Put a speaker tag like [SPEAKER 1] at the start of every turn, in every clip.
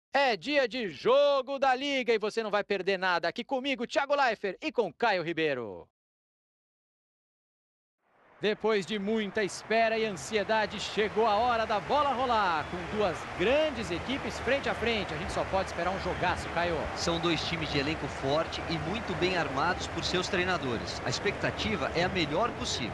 [SPEAKER 1] É dia de jogo da Liga e você não vai perder nada. Aqui comigo, Thiago Leifert e com Caio Ribeiro. Depois de muita espera e ansiedade, chegou a hora da bola rolar. Com duas grandes equipes frente a frente. A gente só pode esperar um jogaço, Caio.
[SPEAKER 2] São dois times de elenco forte e muito bem armados por seus treinadores. A expectativa é a melhor possível.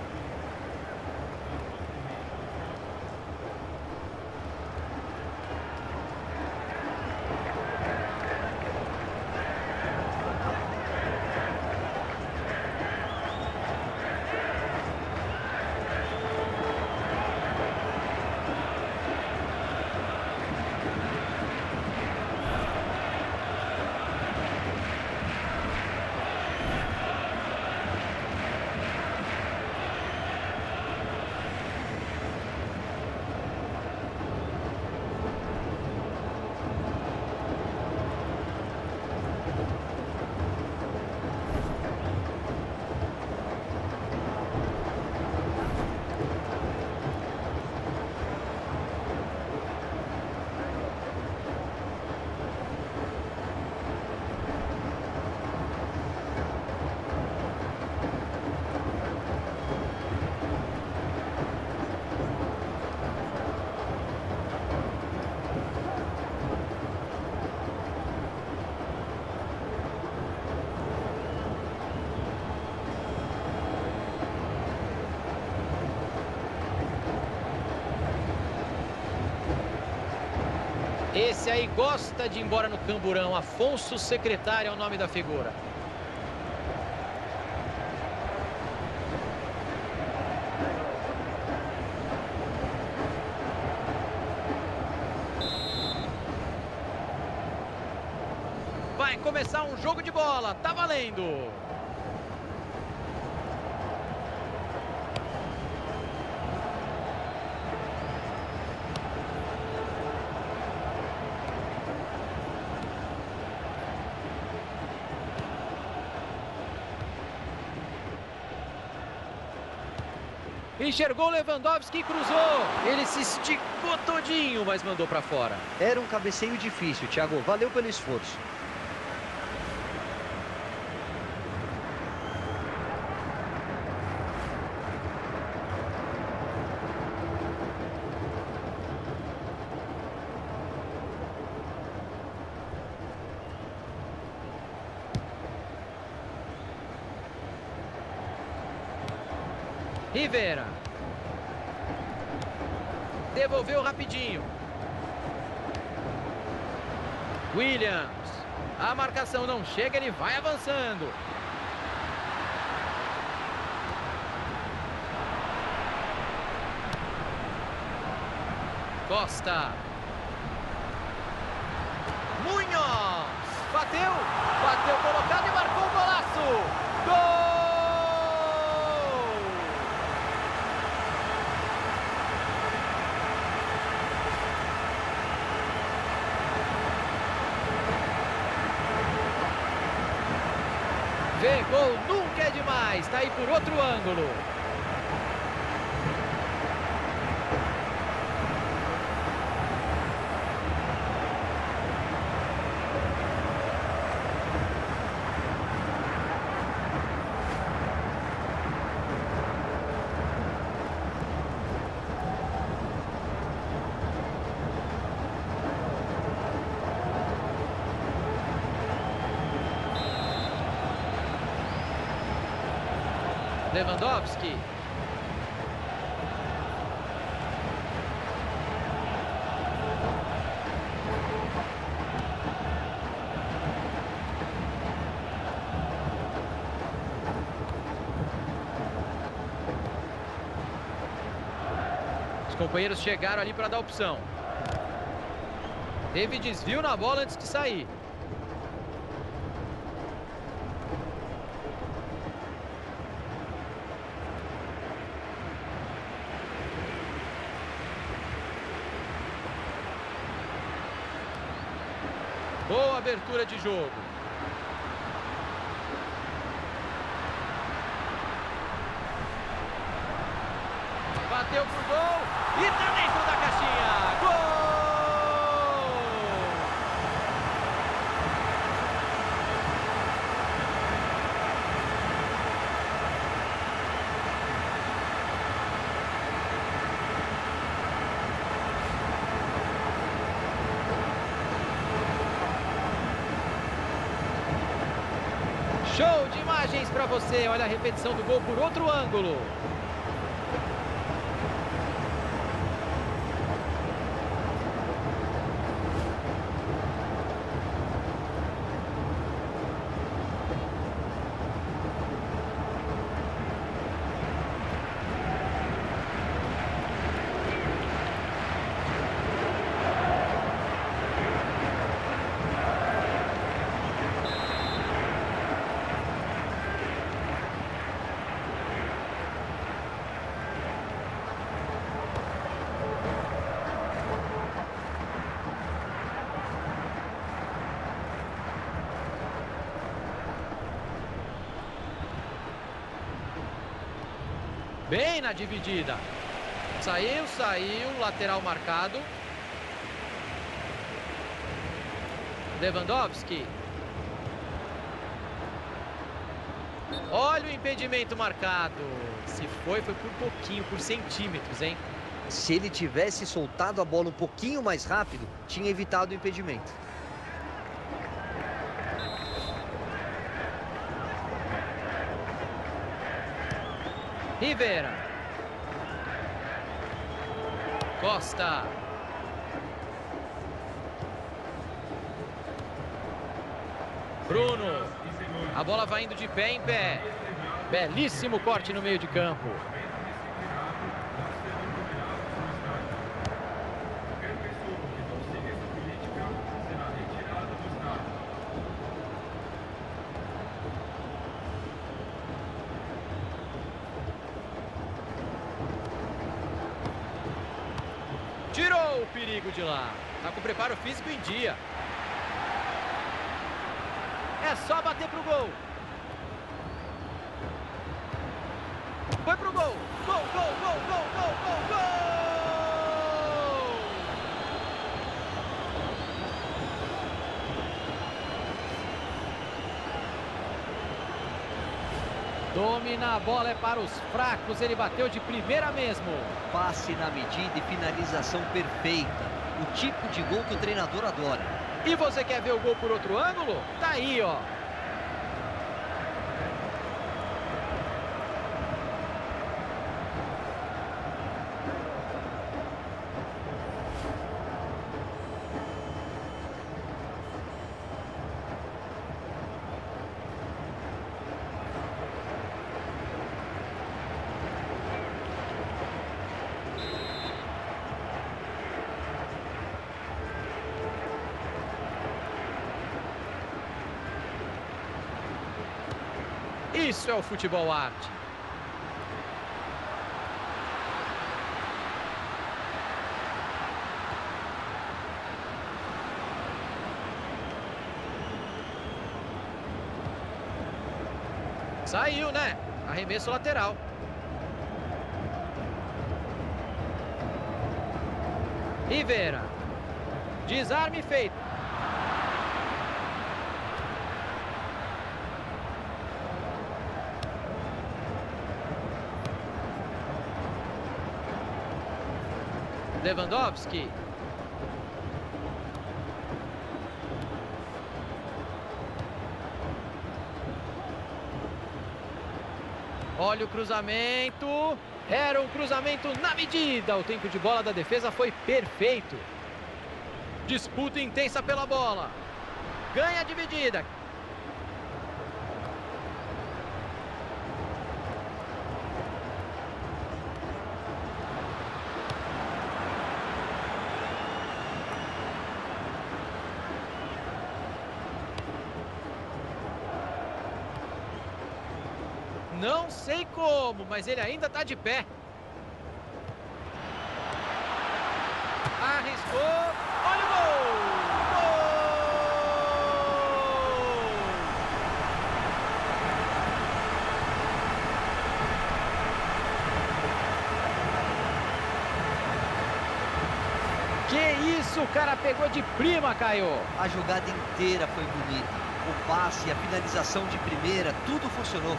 [SPEAKER 1] Esse aí gosta de ir embora no camburão. Afonso Secretário é o nome da figura. Vai começar um jogo de bola. Tá valendo. Enxergou Lewandowski e cruzou. Ele se esticou todinho, mas mandou para fora.
[SPEAKER 2] Era um cabeceio difícil, Thiago. Valeu pelo esforço.
[SPEAKER 1] Rivera. Devolveu rapidinho. Williams. A marcação não chega, ele vai avançando. Costa. Munhoz. Bateu. Bateu colocado e marcou o golaço. Gol! Ver gol nunca é demais. Tá aí por outro ângulo. Lewandowski. Os companheiros chegaram ali para dar opção. Teve desvio na bola antes de sair. Boa abertura de jogo. Bateu pro gol e tá dentro da caixinha. Gol! Show de imagens para você. Olha a repetição do gol por outro ângulo. Bem na dividida. Saiu, lateral marcado. Lewandowski. Olha o impedimento marcado. Se foi por pouquinho, por centímetros, hein?
[SPEAKER 2] Se ele tivesse soltado a bola um pouquinho mais rápido, tinha evitado o impedimento.
[SPEAKER 1] Rivera. Costa. Bruno. A bola vai indo de pé em pé. Belíssimo corte no meio de campo. Tirou o perigo de lá. Tá com o preparo físico em dia. É só bater pro gol. Foi pro gol. Gol, gol, gol, gol, gol, gol, gol! Domina a bola, é para os fracos. Ele bateu de primeira mesmo.
[SPEAKER 2] Passe na medida e finalização perfeita. O tipo de gol que o treinador adora.
[SPEAKER 1] E você quer ver o gol por outro ângulo? Tá aí, ó. Isso é o futebol arte. Saiu, né? Arremesso lateral. Rivera. Desarme feito. Lewandowski. Olha o cruzamento. Era um cruzamento na medida. O tempo de bola da defesa foi perfeito. Disputa intensa pela bola. Ganha a dividida. Não sei como, mas ele ainda está de pé. Arriscou. Olha o gol! Gol! Que isso, o cara pegou de prima, Caio.
[SPEAKER 2] A jogada inteira foi bonita. O passe, a finalização de primeira, tudo funcionou.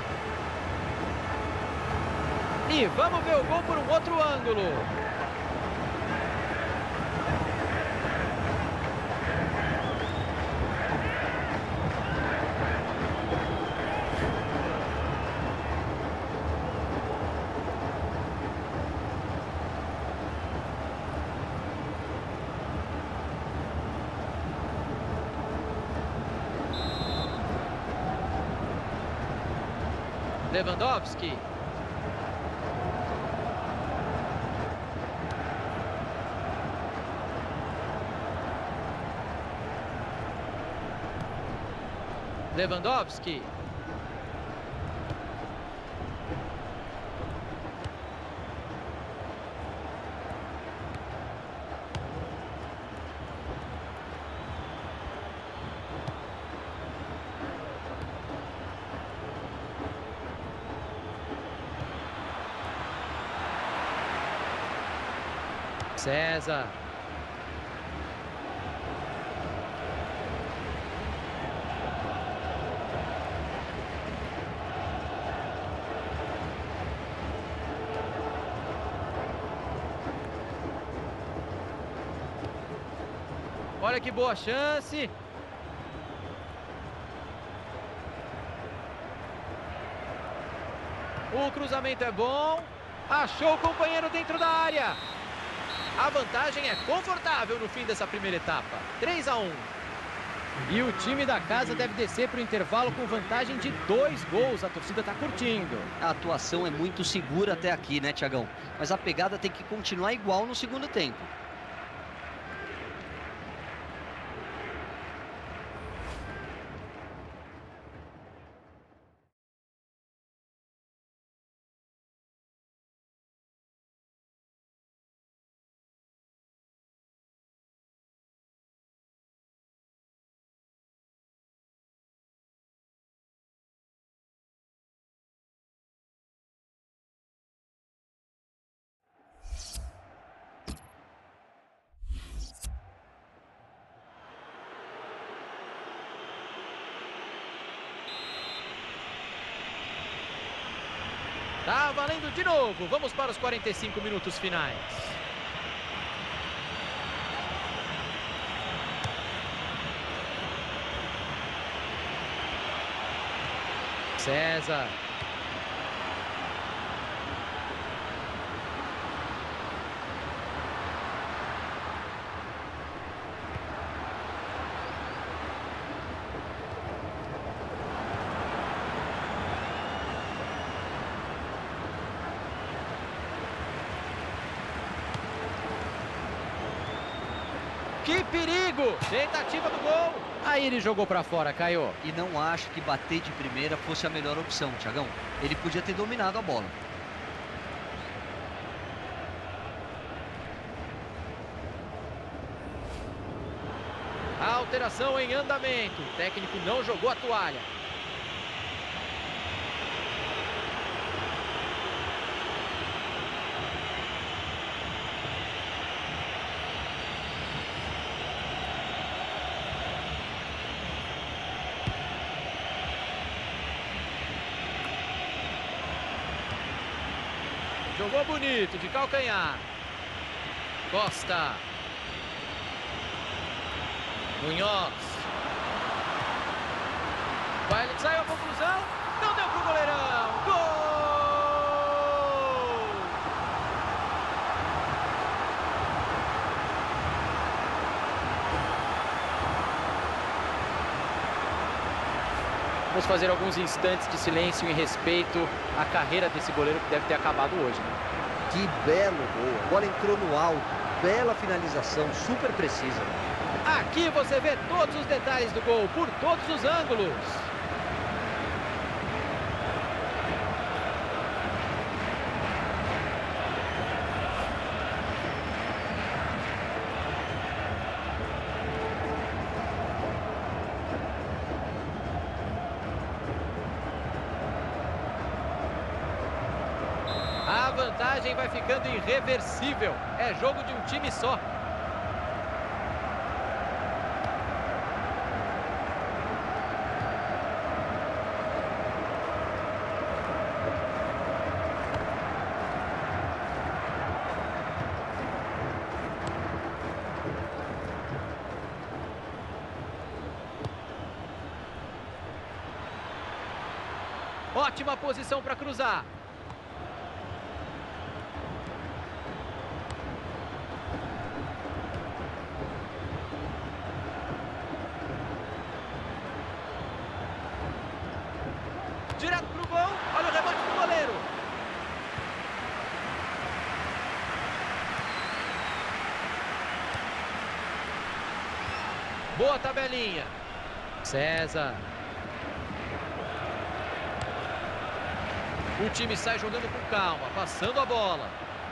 [SPEAKER 1] E vamos ver o gol por um outro ângulo. Lewandowski. Lewandowski. César. Olha que boa chance. O cruzamento é bom. Achou o companheiro dentro da área. A vantagem é confortável no fim dessa primeira etapa. 3-1. E o time da casa deve descer para o intervalo com vantagem de 2 gols. A torcida está curtindo.
[SPEAKER 2] A atuação é muito segura até aqui, né, Thiagão? Mas a pegada tem que continuar igual no segundo tempo.
[SPEAKER 1] Tá valendo de novo. Vamos para os 45 minutos finais. César. Que perigo! Tentativa do gol. Aí ele jogou pra fora, Caio.
[SPEAKER 2] E não acho que bater de primeira fosse a melhor opção, Thiagão. Ele podia ter dominado a bola.
[SPEAKER 1] A alteração em andamento. O técnico não jogou a toalha. Jogou bonito, de calcanhar. Costa. Munhoz. Saiu a conclusão. Não deu pro goleirão. Gol! Vamos fazer alguns instantes de silêncio em respeito à carreira desse goleiro que deve ter acabado hoje, né?
[SPEAKER 2] Que belo gol. A bola entrou no alto. Bela finalização, super precisa.
[SPEAKER 1] Aqui você vê todos os detalhes do gol, por todos os ângulos. A vantagem vai ficando irreversível. É jogo de um time só. Ótima posição para cruzar. Direto pro gol. Olha o rebote. Boa tabelinha. César. O time sai jogando com calma, passando a bola.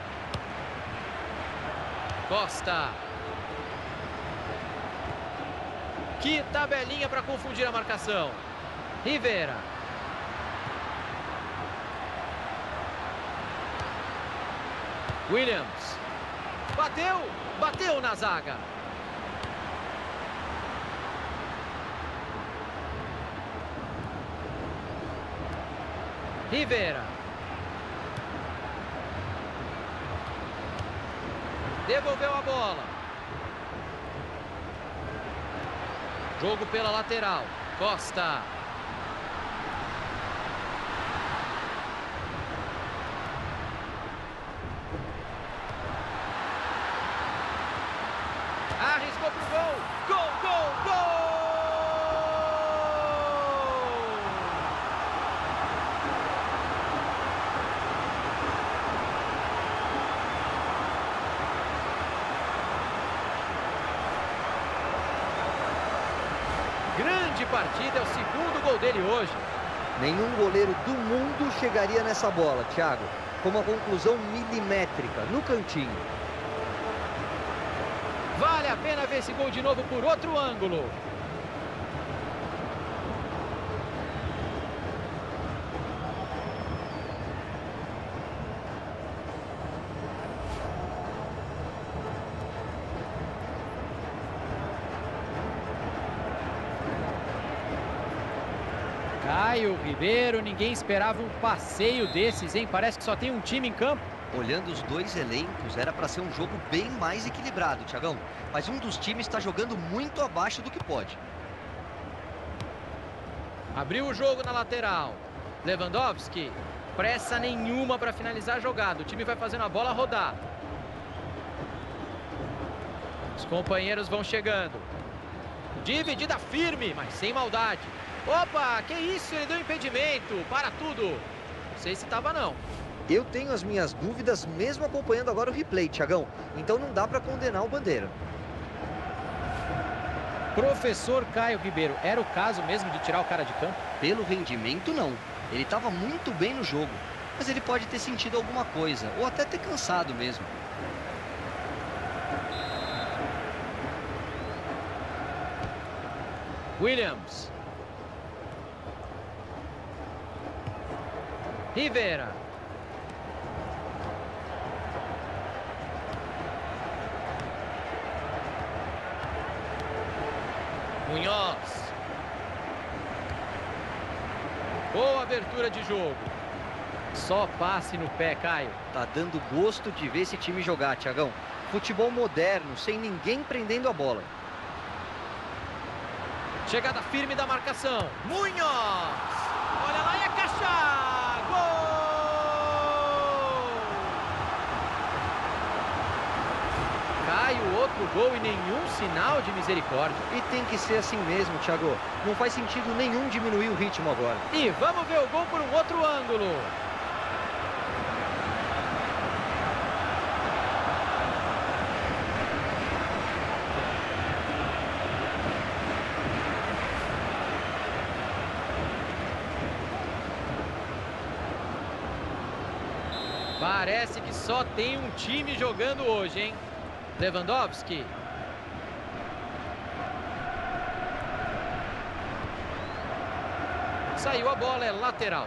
[SPEAKER 1] Costa. Que tabelinha para confundir a marcação. Rivera. Williams. Bateu na zaga. Rivera. Devolveu a bola. Jogo pela lateral. Costa. Arriscou pro gol. Gol! Grande partida, é o segundo gol dele hoje.
[SPEAKER 3] Nenhum goleiro do mundo chegaria nessa bola, Thiago. Com uma conclusão milimétrica, no cantinho.
[SPEAKER 1] Vale a pena ver esse gol de novo por outro ângulo. Caio Ribeiro, ninguém esperava um passeio desses, hein? Parece que só tem um time em campo.
[SPEAKER 2] Olhando os dois elencos, era para ser um jogo bem mais equilibrado, Thiagão. Mas um dos times está jogando muito abaixo do que pode.
[SPEAKER 1] Abriu o jogo na lateral. Lewandowski. Pressa nenhuma para finalizar a jogada. O time vai fazendo a bola rodar. Os companheiros vão chegando. Dividida firme, mas sem maldade. Opa, que isso? Ele deu impedimento. Para tudo. Não sei se estava não.
[SPEAKER 3] Eu tenho as minhas dúvidas mesmo acompanhando agora o replay, Thiagão. Então não dá para condenar o Bandeira.
[SPEAKER 1] Professor Caio Ribeiro, era o caso mesmo de tirar o cara de campo?
[SPEAKER 2] Pelo rendimento, não. Ele estava muito bem no jogo. Mas ele pode ter sentido alguma coisa, ou até ter cansado mesmo.
[SPEAKER 1] Williams. Rivera. Munhoz. Boa abertura de jogo. Só passe no pé, Caio.
[SPEAKER 3] Tá dando gosto de ver esse time jogar, Thiagão. Futebol moderno, sem ninguém prendendo a bola.
[SPEAKER 1] Chegada firme da marcação. Munhoz. Olha lá e é caixa. Gol! Caio, outro gol e nenhum sinal de misericórdia.
[SPEAKER 3] E tem que ser assim mesmo, Thiago. Não faz sentido nenhum diminuir o ritmo agora.
[SPEAKER 1] E vamos ver o gol por um outro ângulo. Parece que só tem um time jogando hoje, hein? Lewandowski. Saiu a bola, é lateral.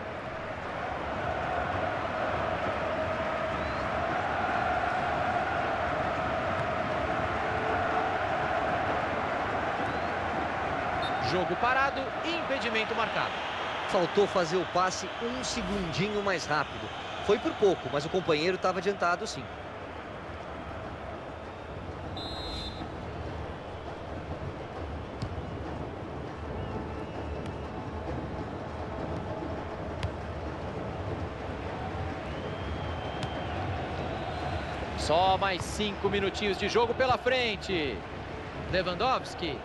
[SPEAKER 1] Jogo parado, impedimento marcado.
[SPEAKER 3] Faltou fazer o passe um segundinho mais rápido. Foi por pouco, mas o companheiro estava adiantado sim.
[SPEAKER 1] Só mais 5 minutinhos de jogo pela frente. Lewandowski.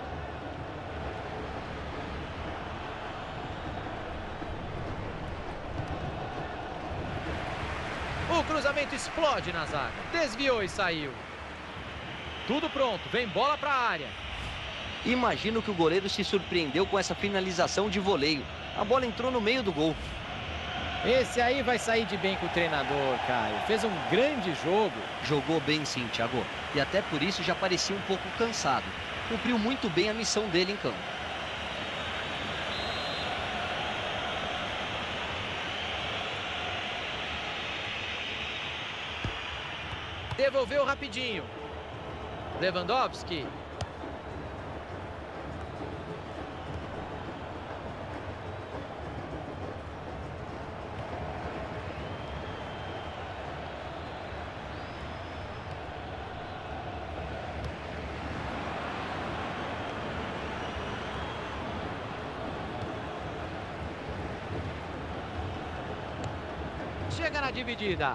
[SPEAKER 1] O cruzamento explode na zaga. Desviou e saiu. Tudo pronto. Vem bola para a área.
[SPEAKER 2] Imagino que o goleiro se surpreendeu com essa finalização de voleio. A bola entrou no meio do gol.
[SPEAKER 1] Esse aí vai sair de bem com o treinador, Caio. Fez um grande jogo.
[SPEAKER 2] Jogou bem sim, Thiago. E até por isso já parecia um pouco cansado. Cumpriu muito bem a missão dele em campo.
[SPEAKER 1] Devolveu rapidinho. Lewandowski. Chega na dividida.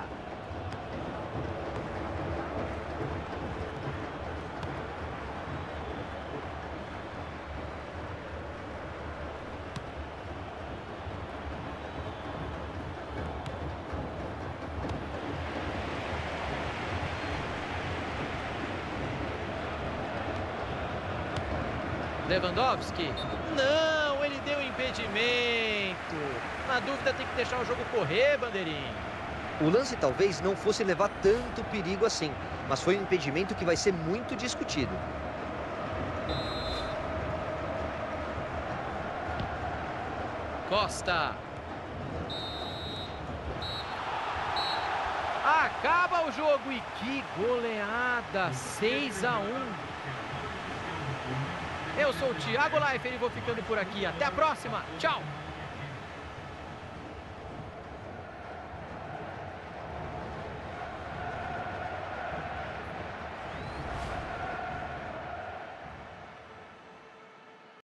[SPEAKER 1] Lewandowski. Não, ele deu impedimento. Na dúvida tem que deixar o jogo correr, bandeirinha.
[SPEAKER 3] O lance talvez não fosse levar tanto perigo assim, mas foi um impedimento que vai ser muito discutido.
[SPEAKER 1] Costa. Acaba o jogo e que goleada, 6-1. Eu sou o Thiago Leifert e vou ficando por aqui. Até a próxima. Tchau.